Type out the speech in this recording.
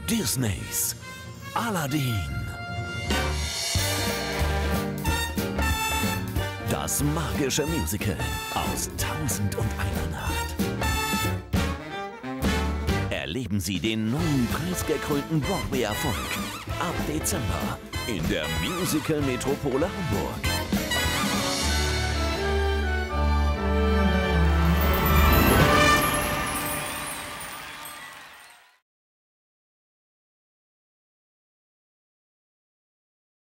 Disneys Aladdin. Das magische Musical aus 1001 Nacht. Erleben Sie den neuen preisgekrönten Broadway-Erfolg ab Dezember in der Musical-Metropole Hamburg.